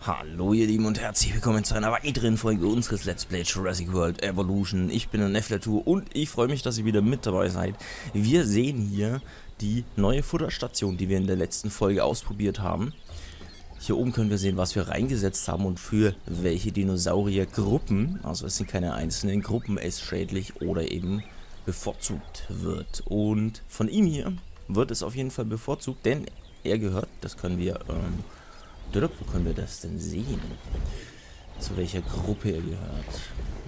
Hallo ihr Lieben und herzlich willkommen zu einer weiteren Folge unseres Let's Play Jurassic World Evolution. Ich bin der Neflatour und ich freue mich, dass ihr wieder mit dabei seid. Wir sehen hier die neue Futterstation, die wir in der letzten Folge ausprobiert haben. Hier oben können wir sehen, was wir reingesetzt haben und für welche Dinosauriergruppen, also es sind keine einzelnen Gruppen, es schädlich oder eben bevorzugt wird. Und von ihm hier wird es auf jeden Fall bevorzugt, denn er gehört, das können wir, wo können wir das denn sehen? Zu welcher Gruppe er gehört?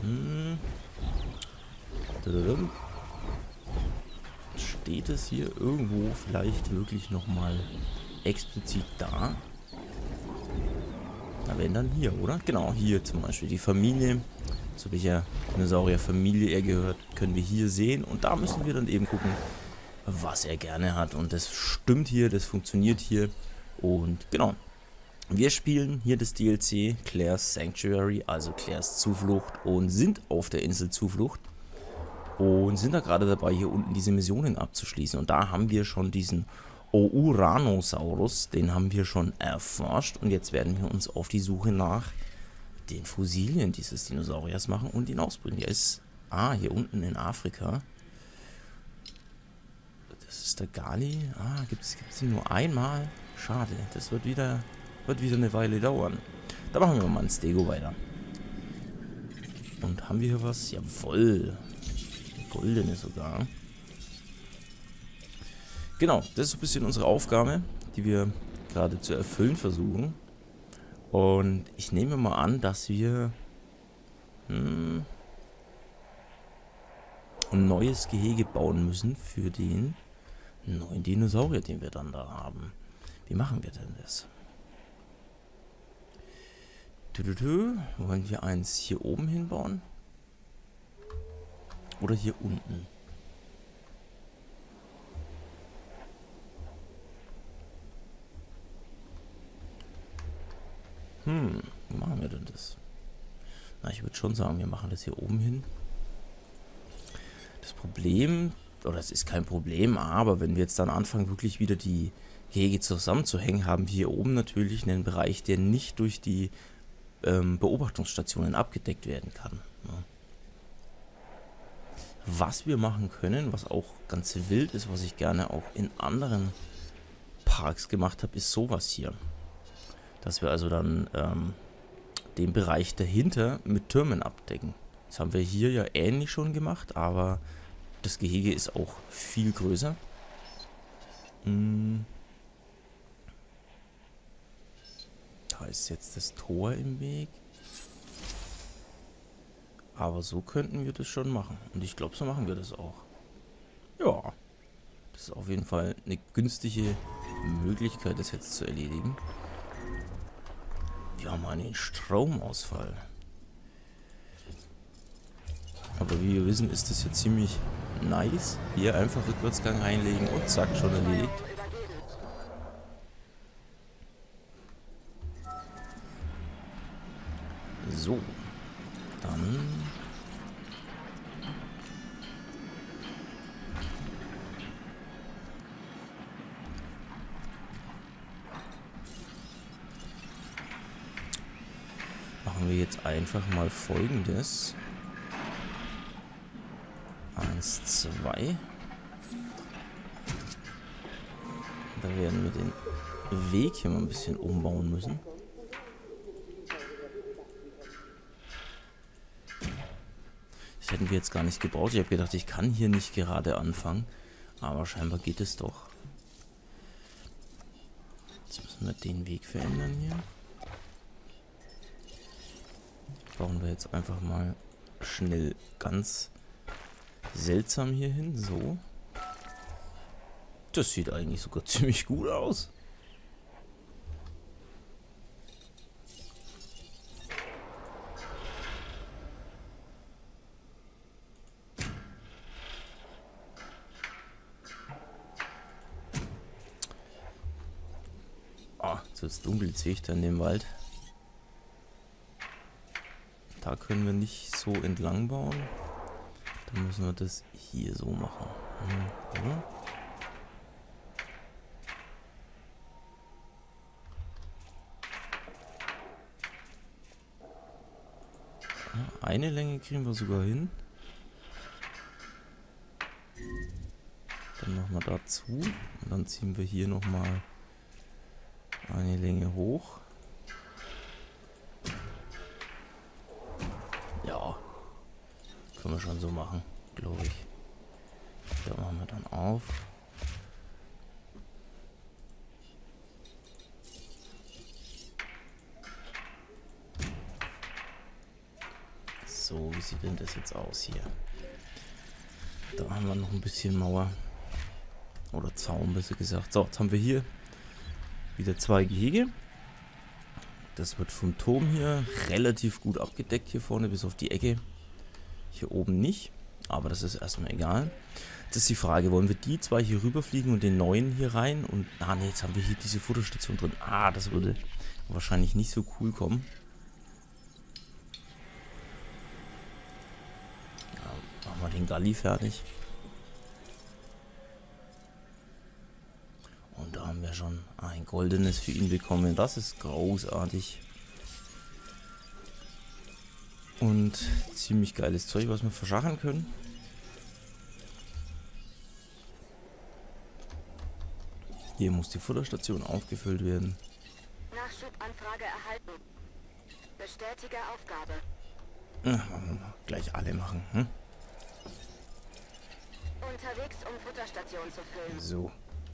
Steht es hier irgendwo vielleicht wirklich nochmal explizit da? Na, wenn dann hier, oder? Genau, hier zum Beispiel die Familie. Zu welcher Dinosaurierfamilie er gehört, können wir hier sehen. Und da müssen wir dann eben gucken, was er gerne hat. Und das stimmt hier, das funktioniert hier. Und genau. Wir spielen hier das DLC Claire's Sanctuary, also Claire's Zuflucht, und sind auf der Insel Zuflucht und sind da gerade dabei, hier unten diese Missionen abzuschließen. Und da haben wir schon diesen Ouranosaurus, den haben wir schon erforscht, und jetzt werden wir uns auf die Suche nach den Fossilien dieses Dinosauriers machen und ihn ausbringen. Der ist, hier unten in Afrika. Das ist der Gali. Gibt es ihn nur einmal? Schade, das wird wieder eine Weile dauern. Da machen wir mal ein Stego weiter. Und haben wir hier was? Jawohl. Goldene sogar. Genau, das ist ein bisschen unsere Aufgabe, die wir gerade zu erfüllen versuchen. Und ich nehme mal an, dass wir ein neues Gehege bauen müssen für den neuen Dinosaurier, den wir dann da haben. Wie machen wir denn das? Wollen wir eins hier oben hinbauen? Oder hier unten? Wie machen wir denn das? Na, ich würde schon sagen, wir machen das hier oben hin. Das Problem, oder es ist kein Problem, aber wenn wir jetzt dann anfangen, wirklich wieder die Gehege zusammenzuhängen, haben wir hier oben natürlich einen Bereich, der nicht durch die Beobachtungsstationen abgedeckt werden kann. Ja. Was wir machen können, was auch ganz wild ist, was ich gerne auch in anderen Parks gemacht habe, ist sowas hier. Dass wir also dann den Bereich dahinter mit Türmen abdecken. Das haben wir hier ja ähnlich schon gemacht, aber das Gehege ist auch viel größer. Da ist jetzt das Tor im Weg. Aber so könnten wir das schon machen. Und ich glaube, so machen wir das auch. Ja. Das ist auf jeden Fall eine günstige Möglichkeit, das jetzt zu erledigen. Wir haben einen Stromausfall. Aber wie wir wissen, ist das jetzt ziemlich nice. Hier einfach Rückwärtsgang reinlegen und zack, schon erledigt. So, dann machen wir jetzt einfach mal Folgendes. 1, 2. Da werden wir den Weg hier mal ein bisschen umbauen müssen. Das hätten wir jetzt gar nicht gebraucht. Ich habe gedacht, ich kann hier nicht gerade anfangen. Aber scheinbar geht es doch. Jetzt müssen wir den Weg verändern hier. Bauen wir jetzt einfach mal schnell ganz seltsam hier hin. So. Das sieht eigentlich sogar ziemlich gut aus. Jetzt wird es dunkel, jetzt sehe ich da in dem Wald. Da können wir nicht so entlang bauen. Dann müssen wir das hier so machen. Oder? eine Länge kriegen wir sogar hin. Dann machen wir dazu. Und dann ziehen wir hier nochmal eine Länge hoch. Ja. Können wir schon so machen, glaube ich. Da machen wir dann auf. So, wie sieht denn das jetzt aus hier? Da haben wir noch ein bisschen Mauer. Oder Zaun, besser gesagt. So, jetzt haben wir hier wieder 2 Gehege. Das wird vom Turm hier relativ gut abgedeckt hier vorne, bis auf die Ecke. Hier oben nicht, aber das ist erstmal egal. Jetzt ist die Frage, wollen wir die 2 hier rüberfliegen und den neuen hier rein? Und, ne, jetzt haben wir hier diese Futterstation drin. Das würde wahrscheinlich nicht so cool kommen. Ja, machen wir den Galli fertig. Und da haben wir schon ein goldenes für ihn bekommen. Das ist großartig. Und ziemlich geiles Zeug, was wir verschachern können. Hier muss die Futterstation aufgefüllt werden. Nachschubanfrage erhalten. Bestätige Aufgabe. Gleich alle machen. Hm? Unterwegs, um Futterstation zu füllen. So.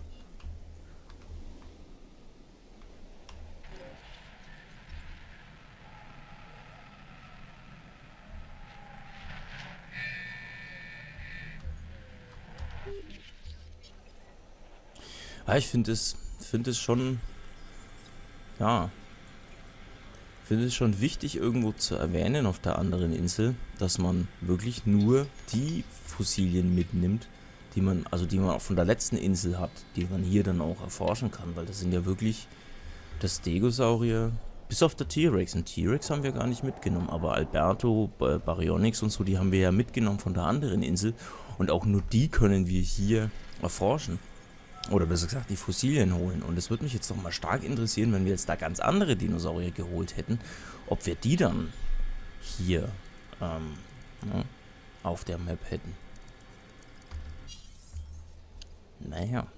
Ja, ich finde es schon, ja, finde es schon wichtig irgendwo zu erwähnen auf der anderen Insel, dass man wirklich nur die Fossilien mitnimmt, die man auch von der letzten Insel hat, die man hier dann auch erforschen kann, weil das sind ja wirklich das Stegosaurier, bis auf der T-Rex. Ein T-Rex haben wir gar nicht mitgenommen, aber Alberto, Baryonyx und so, die haben wir ja mitgenommen von der anderen Insel und auch nur die können wir hier erforschen. Oder besser gesagt, die Fossilien holen. Und es würde mich jetzt doch mal stark interessieren, wenn wir jetzt da ganz andere Dinosaurier geholt hätten, ob wir die dann hier auf der Map hätten. Naja.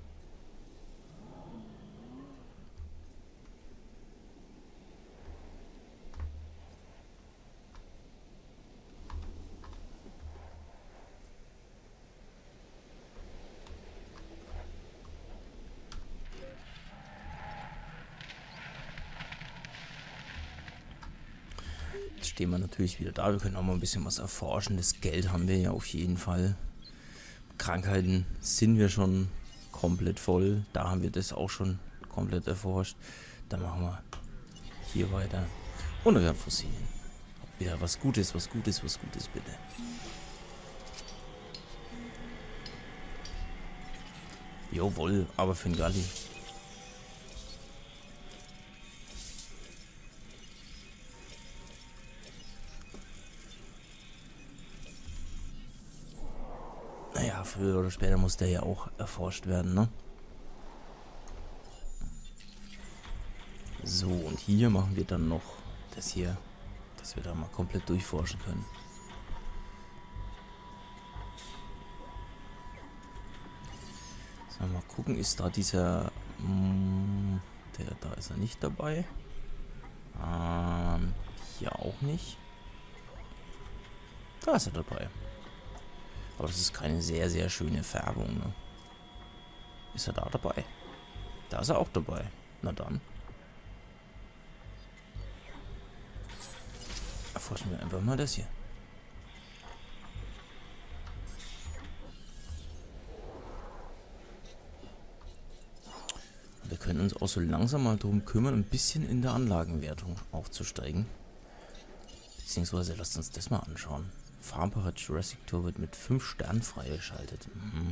Jetzt stehen wir natürlich wieder da. Wir können auch mal ein bisschen was erforschen. Das Geld haben wir ja auf jeden Fall. Krankheiten sind wir schon komplett voll. Da haben wir das auch schon komplett erforscht. Dann machen wir hier weiter. Und wir haben Fossilien. Wieder was Gutes, was Gutes, was Gutes, bitte. Jawohl, aber für den Galli. Naja, früher oder später muss der ja auch erforscht werden, ne? So, und hier machen wir dann noch das hier, dass wir da mal komplett durchforschen können. So, mal gucken, ist da dieser... da ist er nicht dabei. Hier auch nicht. Da ist er dabei. Aber das ist keine sehr, sehr schöne Färbung, ne? Ist er da dabei? Da ist er auch dabei. Na dann. Erforschen wir einfach mal das hier. Wir können uns auch so langsam mal darum kümmern, ein bisschen in der Anlagenwertung aufzusteigen. Beziehungsweise lasst uns das mal anschauen. Farmpacher Jurassic Tour wird mit 5 Sternen freigeschaltet.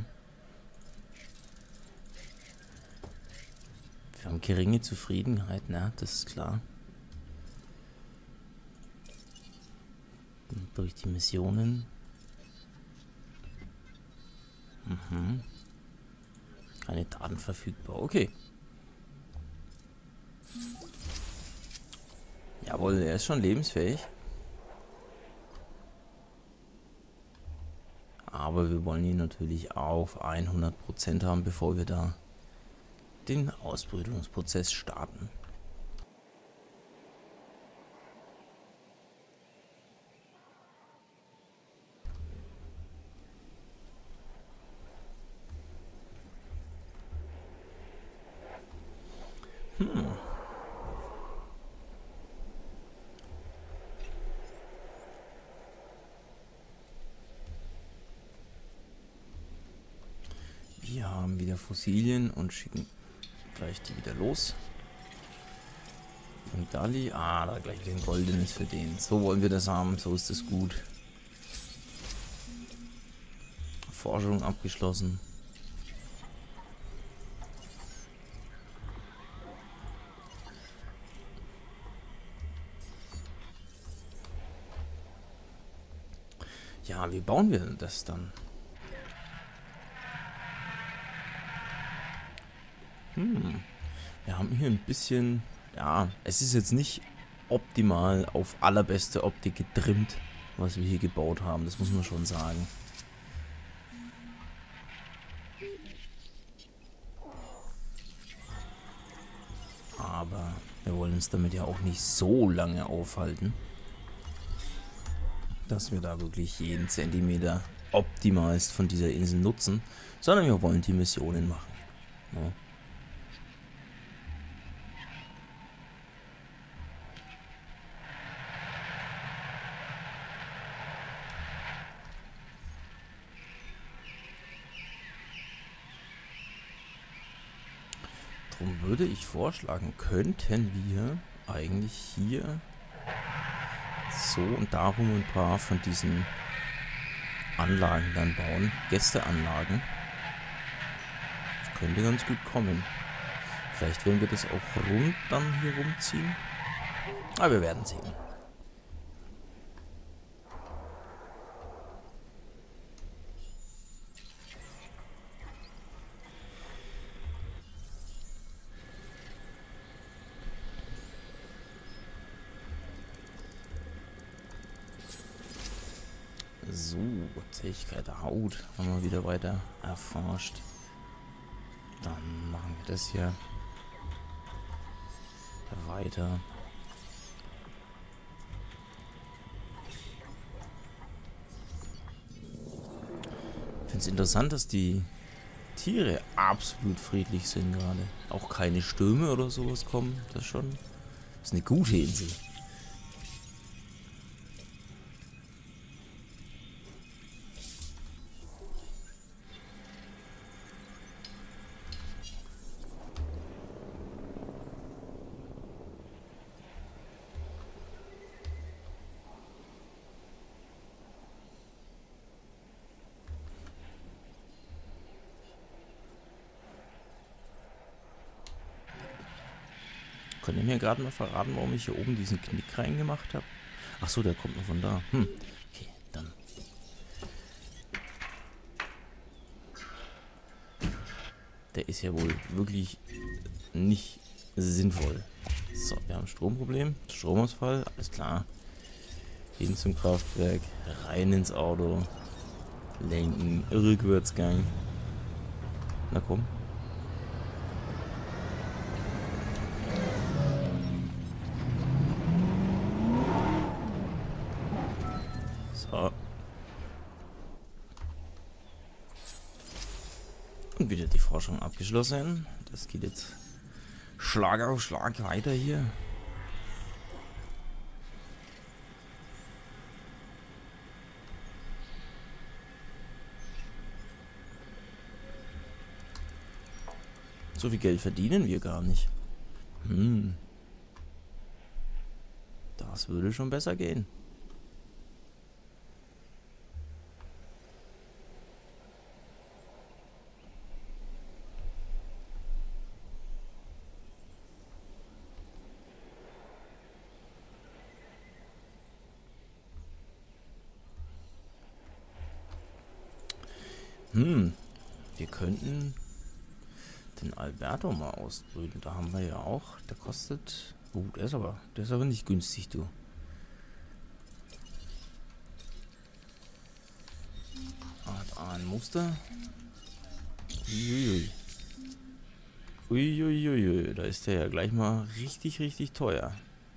Wir haben geringe Zufriedenheit, na, das ist klar. Und durch die Missionen. Keine Daten verfügbar, okay. Jawohl, er ist schon lebensfähig. Aber wir wollen ihn natürlich auf 100% haben, bevor wir da den Ausbrütungsprozess starten. Wir haben wieder Fossilien und schicken gleich die wieder los. Und Dali, da gleich wieder ein goldenes für den. So wollen wir das haben, so ist es gut. Forschung abgeschlossen. Ja, wie bauen wir das dann? Wir haben hier ein bisschen, ja, es ist jetzt nicht optimal auf allerbeste Optik getrimmt, was wir hier gebaut haben, das muss man schon sagen. Aber wir wollen uns damit ja auch nicht so lange aufhalten, dass wir da wirklich jeden Zentimeter optimalst von dieser Insel nutzen, sondern wir wollen die Missionen machen. Ja. Darum würde ich vorschlagen, könnten wir eigentlich hier so und darum ein paar von diesen Anlagen dann bauen. Gästeanlagen. Das könnte ganz gut kommen. Vielleicht werden wir das auch rund dann hier rumziehen. Aber wir werden sehen. So, Zähigkeit der Haut haben wir wieder weiter erforscht. Dann machen wir das hier weiter. Ich finde es interessant, dass die Tiere absolut friedlich sind gerade. Auch keine Stürme oder sowas kommen. Das ist eine gute Insel. Könnt ihr mir gerade mal verraten, warum ich hier oben diesen Knick reingemacht habe? Ach so, der kommt nur von da. Okay, dann. Der ist ja wohl wirklich nicht sinnvoll. So, wir haben ein Stromproblem, Stromausfall, alles klar. Hin zum Kraftwerk, rein ins Auto, lenken, Rückwärtsgang. Na komm. So. Und wieder die Forschung abgeschlossen. Das geht jetzt Schlag auf Schlag weiter hier. So viel Geld verdienen wir gar nicht. Das würde schon besser gehen. Wir könnten den Alberto mal ausbrüten. Da haben wir ja auch. Der kostet. Der ist aber nicht günstig, du. Muster. Uiuiui. Uiuiui, da ist der ja gleich mal richtig, richtig teuer.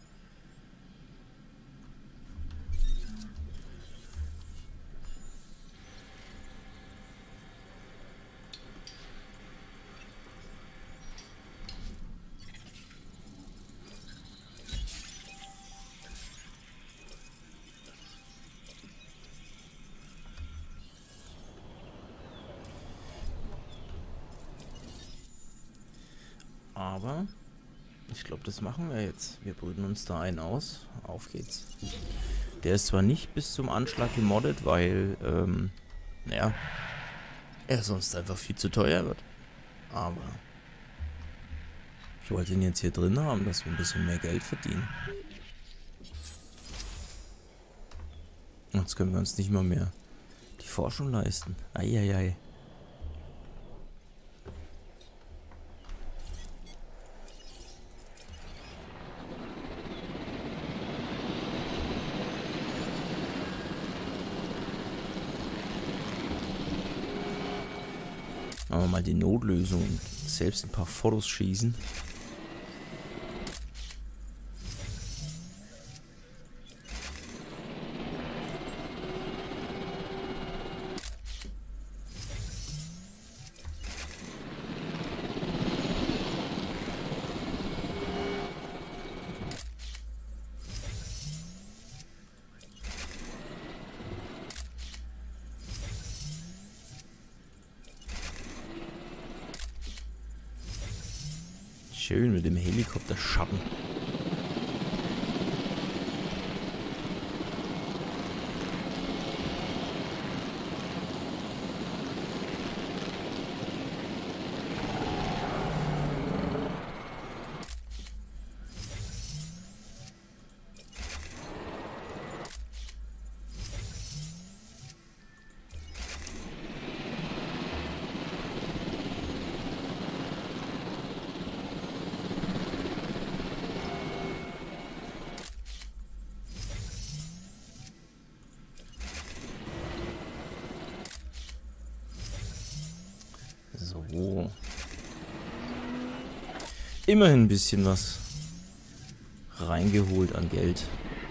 Aber ich glaube, das machen wir jetzt. Wir brüten uns da einen aus. Auf geht's. Der ist zwar nicht bis zum Anschlag gemoddet, weil, naja, er sonst einfach viel zu teuer wird. Aber ich wollte ihn jetzt hier drin haben, dass wir ein bisschen mehr Geld verdienen. Sonst können wir uns nicht mal mehr die Forschung leisten. Eieiei. Machen wir mal die Notlösung und selbst ein paar Fotos schießen. Schön mit dem Helikopterschatten. So. Immerhin ein bisschen was reingeholt an Geld.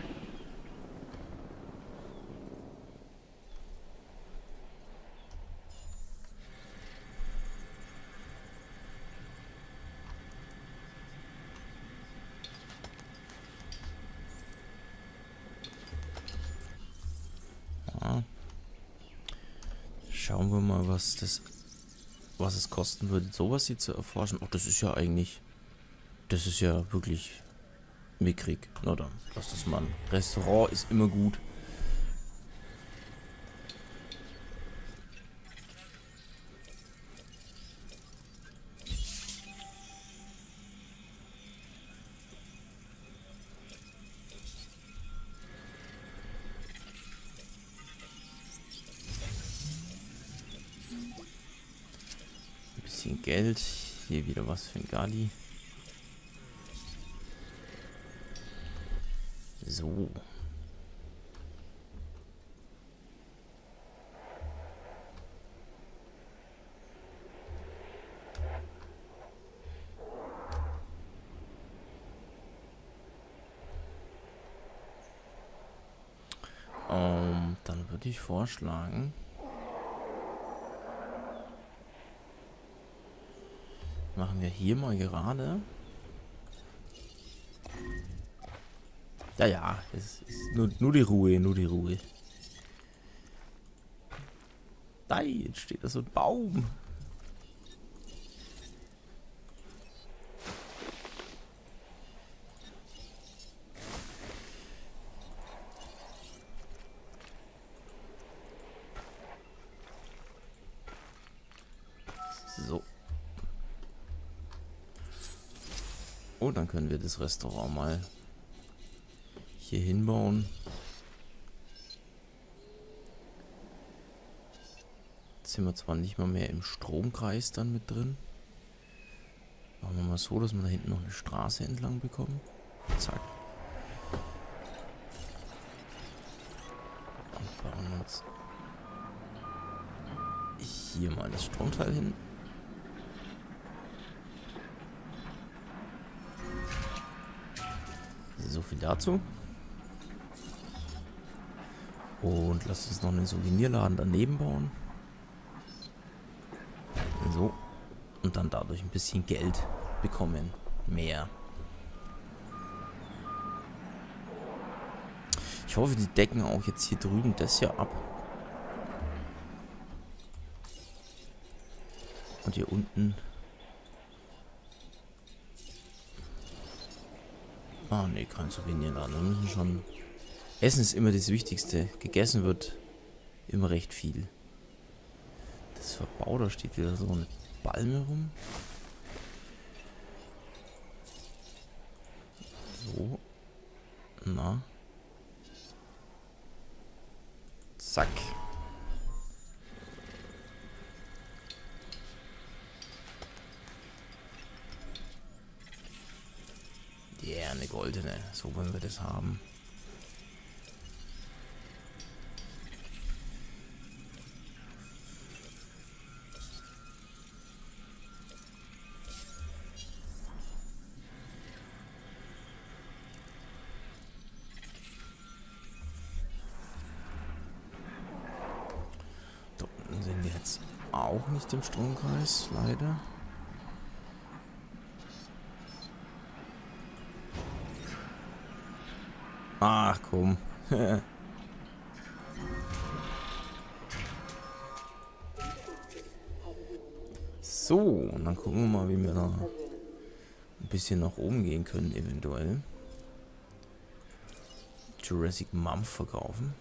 Ja. Schauen wir mal, was es kosten würde, sowas hier zu erforschen. Oh, das ist ja eigentlich, das ist ja wirklich mickrig. Na dann, lass das mal. Restaurant ist immer gut. Bisschen Geld. Hier wieder was für ein Gali. So. Dann würde ich vorschlagen, machen wir hier mal gerade. Ja, ja, es ist nur die Ruhe, nur die Ruhe. Da, jetzt steht da so ein Baum. So. Und dann können wir das Restaurant mal hier hinbauen. Jetzt sind wir zwar nicht mal mehr im Stromkreis dann mit drin. Machen wir mal so, dass wir da hinten noch eine Straße entlang bekommen. Zack. Und bauen uns hier mal das Stromteil hin. So viel dazu. Und lasst uns noch einen Souvenirladen daneben bauen. So. Und dann dadurch ein bisschen Geld bekommen. Mehr. Ich hoffe, die decken auch jetzt hier drüben das hier ab. Und hier unten. Ah, ne, kein Souvenirladen. Wir müssen schon. Essen ist immer das Wichtigste. Gegessen wird immer recht viel. Das Verbau, da steht wieder so eine Palme rum. So. Na. Zack. Ja, eine goldene. So wollen wir das haben. Da unten sind wir jetzt auch nicht im Stromkreis, leider. Ach komm. So, und dann gucken wir mal, wie wir da ein bisschen nach oben gehen können, eventuell. Jurassic Mum verkaufen.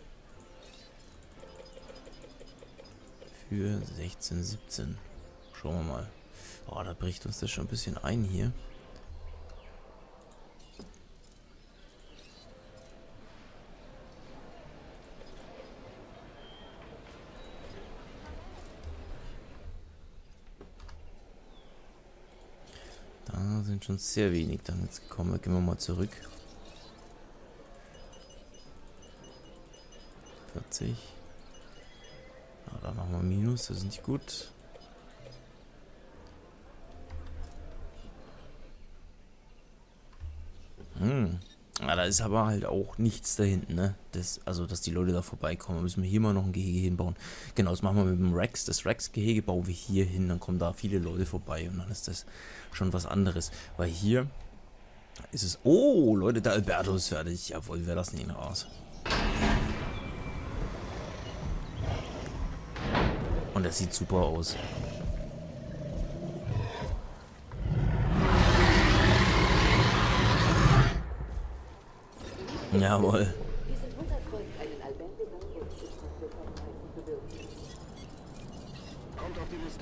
Für 16, 17. Schauen wir mal. Oh, da bricht uns das schon ein bisschen ein hier. Da sind schon sehr wenig dann jetzt gekommen. Gehen wir mal zurück. 40. Ja, da machen wir Minus, das ist nicht gut. Ja, da ist aber halt auch nichts da hinten, ne? Also, dass die Leute da vorbeikommen. Müssen wir hier mal noch ein Gehege hinbauen. Genau, das machen wir mit dem Rex. Das Rex-Gehege bauen wir hier hin. Dann kommen da viele Leute vorbei und dann ist das schon was anderes. Weil hier ist es... Oh, Leute, der Alberto ist fertig. Jawohl, wir lassen ihn raus. Und das sieht super aus. Jawohl. Kommt auf die Liste.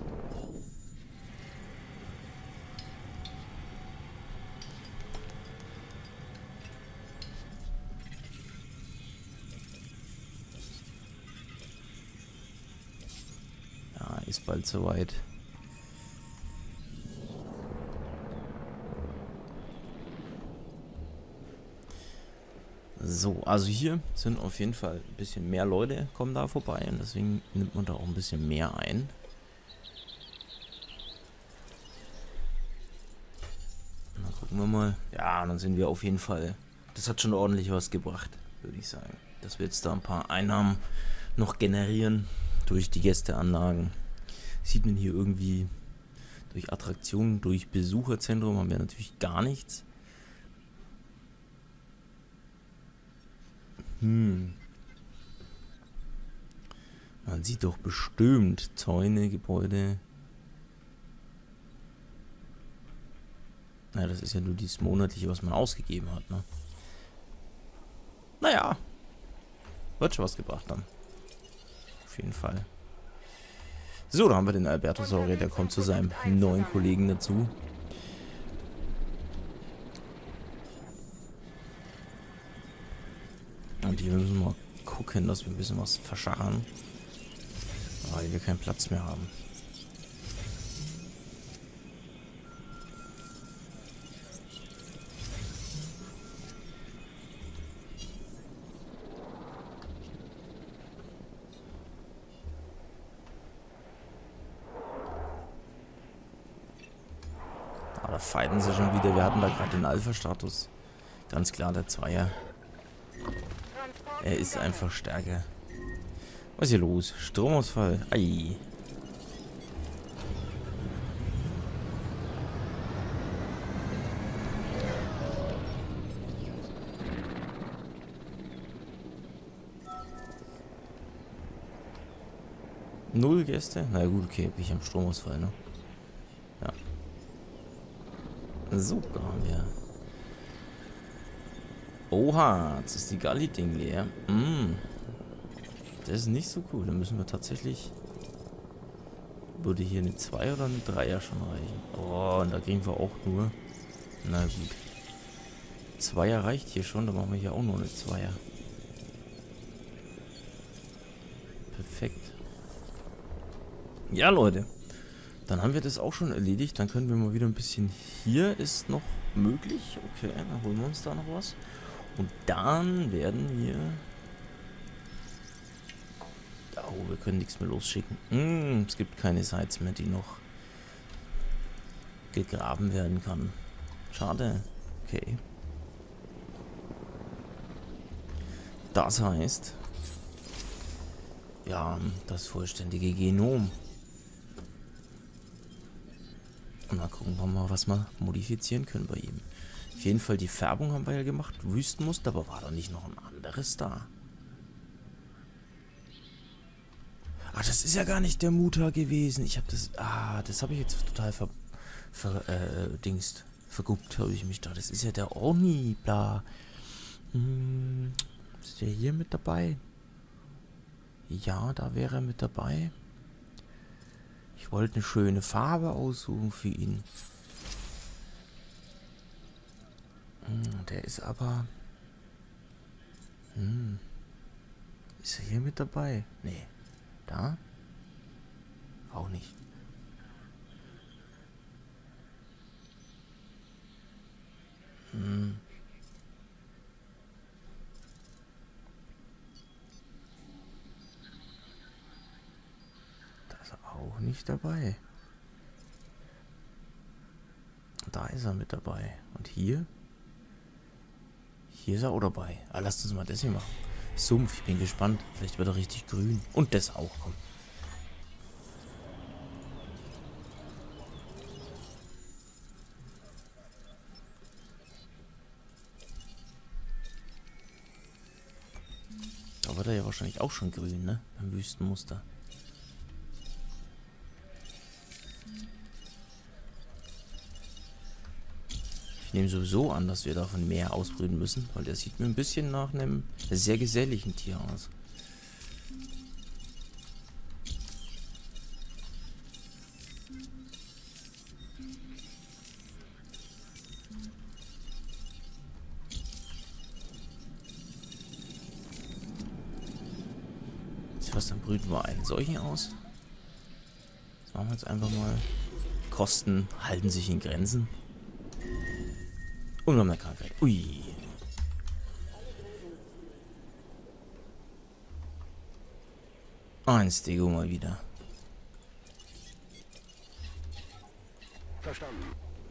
Ja, ist bald soweit. So, also hier sind auf jeden Fall ein bisschen mehr Leute kommen da vorbei und deswegen nimmt man da auch ein bisschen mehr ein. Na, gucken wir mal. Ja, dann sind wir auf jeden Fall, das hat schon ordentlich was gebracht, würde ich sagen. Dass wir jetzt da ein paar Einnahmen noch generieren durch die Gästeanlagen. Sieht man hier irgendwie durch Attraktionen, durch Besucherzentrum haben wir natürlich gar nichts. Man sieht doch bestimmt Zäune, Gebäude. Na, das ist ja nur dieses monatliche, was man ausgegeben hat, ne? Naja. Wird schon was gebracht dann. Auf jeden Fall. So, da haben wir den Albertosaurier, der kommt zu seinem neuen Kollegen dazu. Und hier müssen wir mal gucken, dass wir ein bisschen was verschachern. Weil wir keinen Platz mehr haben. fighten sie schon wieder. Wir hatten da gerade den Alpha-Status. Ganz klar, der Zweier. Er ist einfach stärker. Was ist hier los? Stromausfall. Ei. Null Gäste? Na gut, okay, bin ich am Stromausfall, ne? Ja. Super, haben wir. Oha, jetzt ist die Galli-Ding leer. Das ist nicht so cool. Da müssen wir tatsächlich... Würde hier eine 2 oder eine 3er schon reichen? Oh, und da kriegen wir auch nur... Na gut. 2er reicht hier schon, da machen wir hier auch nur eine 2er. Perfekt. Ja, Leute. Dann haben wir das auch schon erledigt. Dann können wir mal wieder ein bisschen... Hier ist noch möglich. Okay, dann holen wir uns da noch was. Und dann werden wir... Oh, wir können nichts mehr losschicken. Es gibt keine Sites mehr, die noch gegraben werden kann. Schade. Okay. Das heißt... Ja, das vollständige Genom. Und mal gucken wir mal, was wir modifizieren können bei ihm. Auf jeden Fall die Färbung haben wir ja gemacht. Wüstenmuster, aber war da nicht noch ein anderes da? Ah, das ist ja gar nicht der Mutter gewesen. Ich habe das... Ah, das habe ich jetzt total verguckt, habe ich mich da. Das ist ja der Orni, bla. Ist der hier mit dabei? Ja, da wäre er mit dabei. Ich wollte eine schöne Farbe aussuchen für ihn. Der ist aber... Ist er hier mit dabei? Nee. Da? Auch nicht. Da ist er auch nicht dabei. Da ist er mit dabei. Und hier? Hier ist er auch dabei. Ah, lasst uns mal das hier machen. Sumpf, ich bin gespannt. Vielleicht wird er richtig grün. Und das auch, komm. Da wird er ja wahrscheinlich auch schon grün, ne? Beim Wüstenmuster. Ich nehme sowieso an, dass wir davon mehr ausbrüten müssen, weil der sieht mir ein bisschen nach einem sehr geselligen Tier aus. Was, dann brüten wir einen solchen aus. Das machen wir jetzt einfach mal. Kosten halten sich in Grenzen. Und wir haben eine Krankheit. Ui. Ein Stego mal wieder. Verstanden.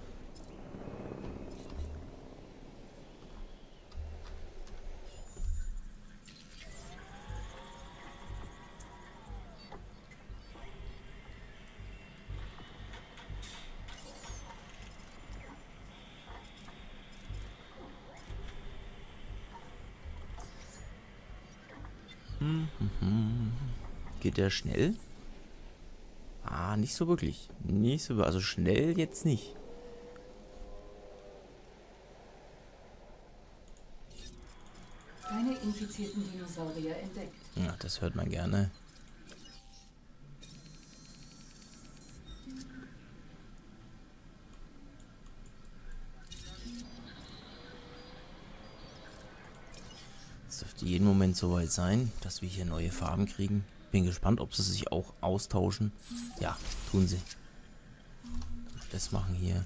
Geht der schnell? Ah, nicht so wirklich. Nicht so, also schnell jetzt nicht. Keine infizierten Dinosaurier entdeckt. Ja, das hört man gerne. Es dürfte jeden Moment soweit sein, dass wir hier neue Farben kriegen. Bin gespannt, ob sie sich auch austauschen. Ja, tun sie. Das machen hier.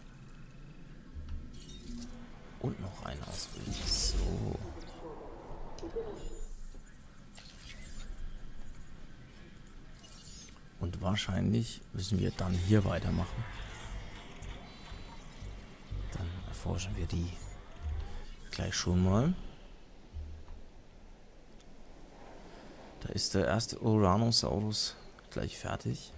Und noch einen auswählen. So. Und wahrscheinlich müssen wir dann hier weitermachen. erforschen wir die gleich schon mal. Da ist der erste Oranosaurus gleich fertig.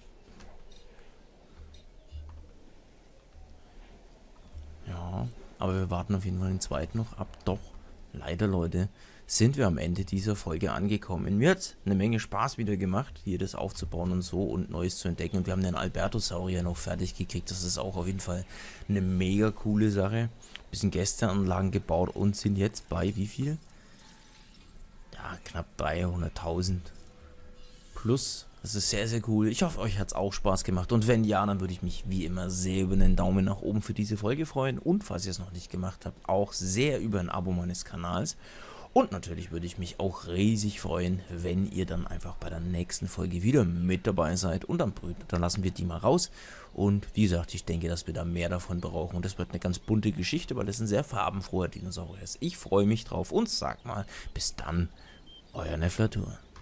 Ja, aber wir warten auf jeden Fall den zweiten noch ab. Doch, leider Leute, sind wir am Ende dieser Folge angekommen. Mir hat eine Menge Spaß wieder gemacht, hier das aufzubauen und so und Neues zu entdecken. Und wir haben den Albertosaurier noch fertig gekriegt. Das ist auch auf jeden Fall eine mega coole Sache. Bisschen Gästeanlagen gebaut und sind jetzt bei wie viel? Ja, knapp 300.000 plus. Das ist sehr, sehr cool. Ich hoffe, euch hat es auch Spaß gemacht. Und wenn ja, dann würde ich mich wie immer sehr über einen Daumen nach oben für diese Folge freuen. Und falls ihr es noch nicht gemacht habt, auch sehr über ein Abo meines Kanals. Und natürlich würde ich mich auch riesig freuen, wenn ihr dann einfach bei der nächsten Folge wieder mit dabei seid. Und dann lassen wir die mal raus. Und wie gesagt, ich denke, dass wir da mehr davon brauchen. Und das wird eine ganz bunte Geschichte, weil das ein sehr farbenfroher Dinosaurier ist. Ich freue mich drauf und sag mal, bis dann, euer Neflatur.